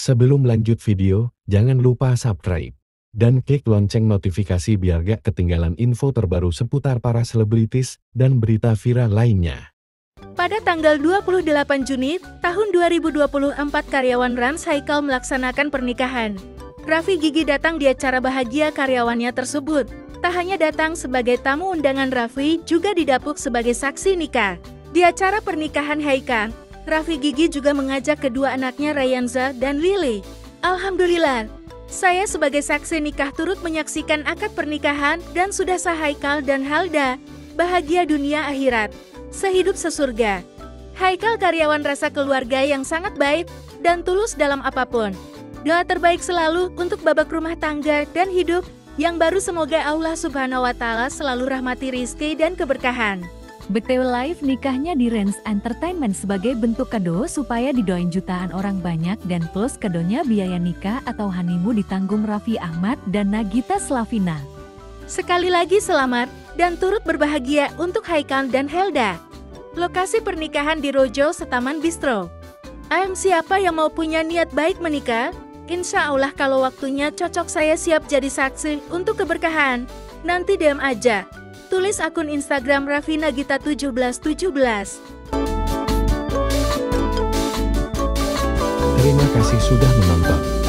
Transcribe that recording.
Sebelum lanjut video, jangan lupa subscribe dan klik lonceng notifikasi biar gak ketinggalan info terbaru seputar para selebritis dan berita viral lainnya. Pada tanggal 28 Juni tahun 2024, karyawan Rans Haikal melaksanakan pernikahan. Raffi Gigi datang di acara bahagia karyawannya tersebut. Tak hanya datang sebagai tamu undangan, Raffi juga didapuk sebagai saksi nikah. Di acara pernikahan Haikal, Raffi Gigi juga mengajak kedua anaknya Rayanza dan Lily. Alhamdulillah, saya sebagai saksi nikah turut menyaksikan akad pernikahan dan sudah sah Haikal dan Halda. Bahagia dunia akhirat, sehidup sesurga. Haikal karyawan rasa keluarga yang sangat baik dan tulus dalam apapun. Doa terbaik selalu untuk babak rumah tangga dan hidup yang baru. Semoga Allah Subhanahu wa Ta'ala selalu rahmati rizki dan keberkahan. BTW live nikahnya di Rans Entertainment sebagai bentuk kado supaya didoain jutaan orang banyak, dan plus kadonya biaya nikah atau honeymoon ditanggung Raffi Ahmad dan Nagita Slavina. Sekali lagi selamat dan turut berbahagia untuk Haikal dan Helda. Lokasi pernikahan di Rojo Setaman Bistro. Siapa yang mau punya niat baik menikah? Insya Allah kalau waktunya cocok saya siap jadi saksi untuk keberkahan. Nanti DM aja. Tulis akun Instagram Raffi Nagita 1717. Terima kasih sudah menonton.